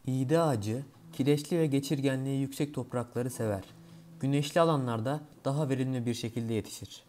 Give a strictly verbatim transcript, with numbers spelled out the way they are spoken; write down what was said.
İğde ağacı, kireçli ve geçirgenliği yüksek toprakları sever. Güneşli alanlarda daha verimli bir şekilde yetişir.